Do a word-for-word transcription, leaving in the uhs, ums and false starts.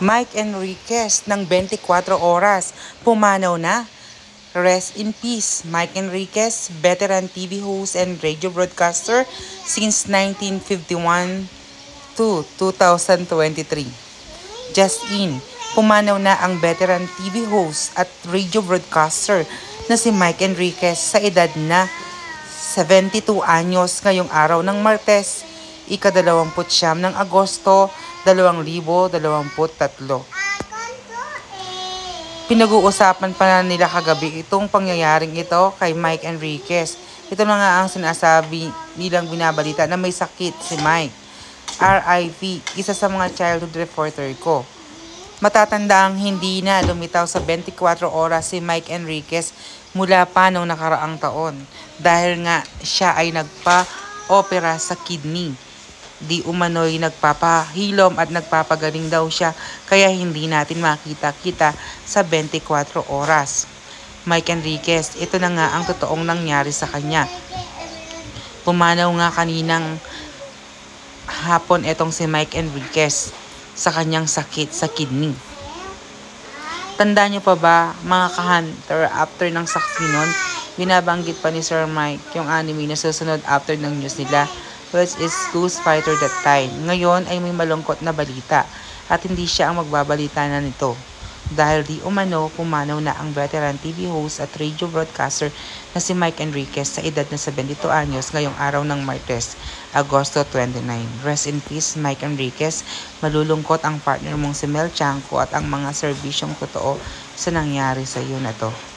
Mike Enriquez ng twenty-four oras, pumanaw na. Rest in peace, Mike Enriquez, veteran T V host and radio broadcaster since nineteen fifty-one to two thousand twenty-three. Just in, pumanaw na ang veteran T V host at radio broadcaster na si Mike Enriquez sa edad na seventy-two anyos ngayong araw ng Martes, ikadalawamput siyam ng Agosto, dalawang libo dalawampu't tatlo. Pinag-uusapan pa na nila kagabi itong pangyayaring ito kay Mike Enriquez. Ito na nga ang sinasabi nilang binabalita na may sakit si Mike. R I P, isa sa mga childhood reporter ko. Matatandaang hindi na lumitaw sa twenty-four oras si Mike Enriquez mula pa noong nakaraang taon dahil nga siya ay nagpa-opera sa kidney. Di umano'y nagpapahilom at nagpapagaling daw siya kaya hindi natin makita-kita sa twenty-four oras. Mike Enriquez, ito na nga ang totoong nangyari sa kanya. Pumanaw nga kaninang hapon etong si Mike Enriquez sa kanyang sakit sa kidney. Tanda niyo pa ba mga ka-hunter, after ng saksi nun, binabanggit pa ni Sir Mike yung anime na susunod after ng news nila, which is Ghost Fighter that time. Ngayon ay may malungkot na balita at hindi siya ang magbabalita na nito. Dahil di umano, pumanaw na ang veteran T V host at radio broadcaster na si Mike Enriquez sa edad na seventy-two anyos ngayong araw ng Martes, Agosto twenty-nine. Rest in peace, Mike Enriquez. Malulungkot ang partner mong si Mel Chanco at ang mga serbisyong totoo sa nangyari sa iyo na to.